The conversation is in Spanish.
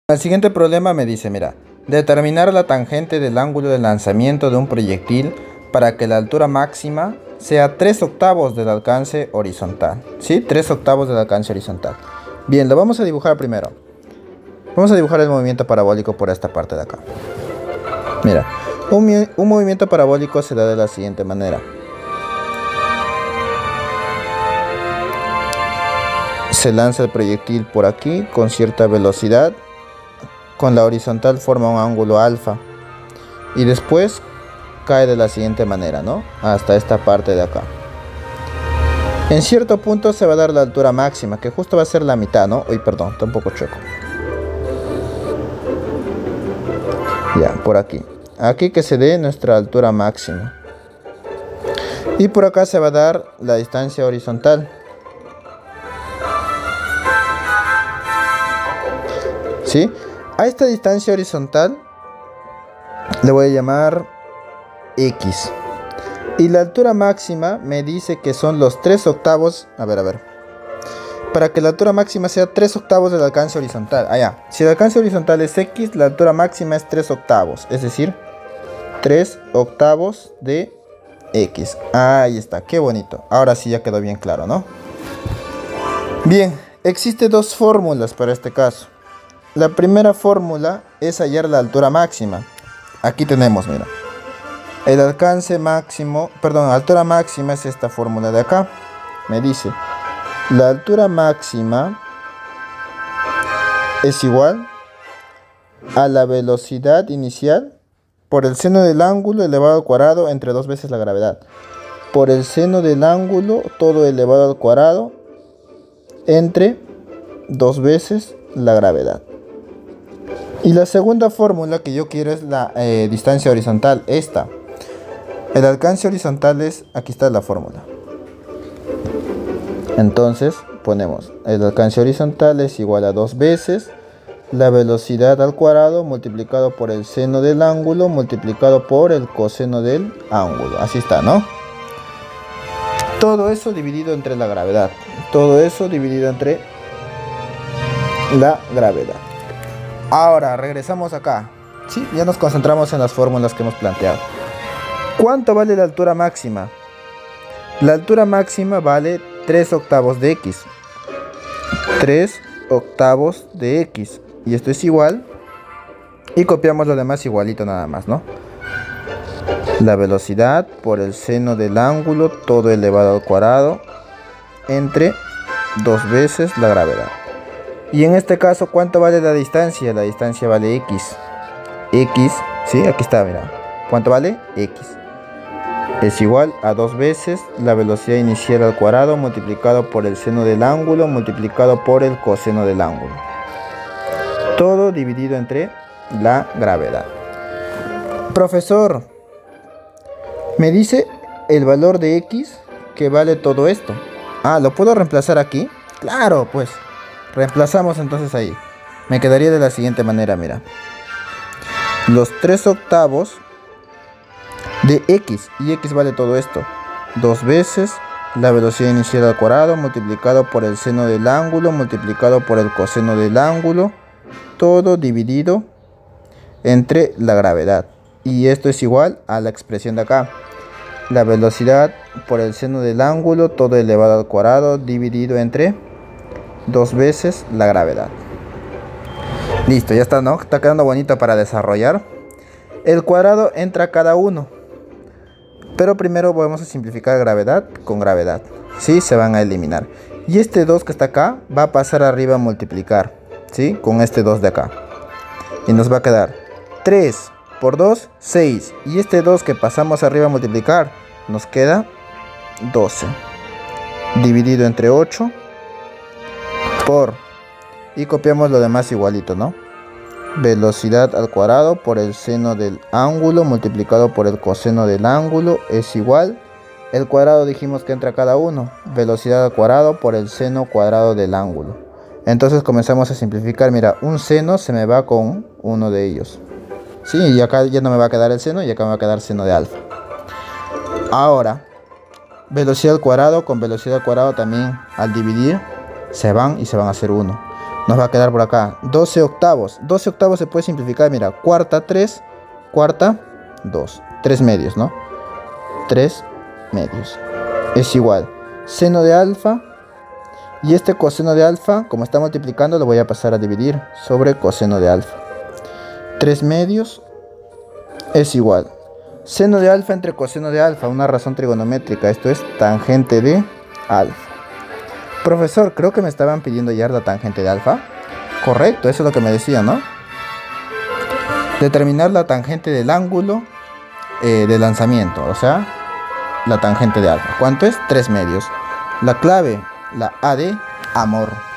El siguiente problema me dice, mira, determinar la tangente del ángulo de lanzamiento de un proyectil para que la altura máxima sea 3/8 del alcance horizontal. ¿Sí? 3/8 del alcance horizontal. Bien, lo vamos a dibujar primero. Vamos a dibujar el movimiento parabólico por esta parte de acá. Mira, un movimiento parabólico se da de la siguiente manera. Se lanza el proyectil por aquí con cierta velocidad. Con la horizontal forma un ángulo alfa. Y después cae de la siguiente manera, ¿no? Hasta esta parte de acá. En cierto punto se va a dar la altura máxima, que justo va a ser la mitad, ¿no? Uy, perdón, está un poco chueco. Ya, por aquí. Aquí que se dé nuestra altura máxima. Y por acá se va a dar la distancia horizontal. ¿Sí? A esta distancia horizontal le voy a llamar X. Y la altura máxima me dice que son los 3/8. A ver. Para que la altura máxima sea 3/8 del alcance horizontal. Allá. Si el alcance horizontal es X, la altura máxima es 3/8. Es decir, 3/8 de X. Ahí está. Qué bonito. Ahora sí ya quedó bien claro, ¿no? Bien. Existen dos fórmulas para este caso. La primera fórmula es hallar la altura máxima. Aquí tenemos, mira. El alcance máximo, perdón, la altura máxima es esta fórmula de acá. Me dice, la altura máxima es igual a la velocidad inicial por el seno del ángulo elevado al cuadrado entre 2 veces la gravedad. Por el seno del ángulo todo elevado al cuadrado entre 2 veces la gravedad. Y la segunda fórmula que yo quiero es la distancia horizontal, esta. El alcance horizontal es, aquí está la fórmula. Entonces ponemos, el alcance horizontal es igual a 2 veces la velocidad al cuadrado multiplicado por el seno del ángulo multiplicado por el coseno del ángulo. Así está, ¿no? Todo eso dividido entre la gravedad. Todo eso dividido entre la gravedad. Ahora regresamos acá. Sí, ya nos concentramos en las fórmulas que hemos planteado. ¿Cuánto vale la altura máxima? La altura máxima vale 3/8 de X. 3/8 de X. Y esto es igual. Y copiamos lo demás igualito nada más, ¿no? La velocidad por el seno del ángulo, todo elevado al cuadrado, entre 2 veces la gravedad. Y en este caso, ¿cuánto vale la distancia? La distancia vale X. X, ¿sí? Aquí está, mira. ¿Cuánto vale? X. Es igual a 2 veces la velocidad inicial al cuadrado multiplicado por el seno del ángulo multiplicado por el coseno del ángulo. Todo dividido entre la gravedad. Profesor, me dice el valor de X que vale todo esto. Ah, ¿lo puedo reemplazar aquí? Claro, pues. Reemplazamos entonces ahí. Me quedaría de la siguiente manera, mira. Los 3/8 de X. Y X vale todo esto. 2 veces la velocidad inicial al cuadrado multiplicado por el seno del ángulo multiplicado por el coseno del ángulo. Todo dividido entre la gravedad. Y esto es igual a la expresión de acá. La velocidad por el seno del ángulo todo elevado al cuadrado dividido entre 2 veces la gravedad. Listo, ya está, ¿no? Está quedando bonito para desarrollar. El cuadrado entra cada uno. Pero primero vamos a simplificar gravedad con gravedad. Sí, se van a eliminar. Y este 2 que está acá va a pasar arriba a multiplicar. ¿Sí? Con este 2 de acá. Y nos va a quedar 3 por 2, 6. Y este 2 que pasamos arriba a multiplicar nos queda 12. Dividido entre 8. Por, y copiamos lo demás igualito, ¿no? Velocidad al cuadrado por el seno del ángulo multiplicado por el coseno del ángulo es igual. El cuadrado dijimos que entra cada uno. Velocidad al cuadrado por el seno cuadrado del ángulo. Entonces comenzamos a simplificar. Mira, un seno se me va con uno de ellos. Sí, y acá ya no me va a quedar el seno y acá me va a quedar seno de alfa. Ahora, velocidad al cuadrado con velocidad al cuadrado también al dividir se van y se van a hacer 1. Nos va a quedar por acá 12 octavos. 12 octavos se puede simplificar, mira, cuarta 3, cuarta 2. 3 medios, ¿no? 3 medios. Es igual. Seno de alfa. Y este coseno de alfa, como está multiplicando, lo voy a pasar a dividir sobre coseno de alfa. 3 medios es igual. Seno de alfa entre coseno de alfa, una razón trigonométrica. Esto es tangente de alfa. Profesor, creo que me estaban pidiendo hallar la tangente de alfa. Correcto, eso es lo que me decía, ¿no? Determinar la tangente del ángulo de lanzamiento, o sea, la tangente de alfa. ¿Cuánto es? 3 medios. La clave, la A de amor.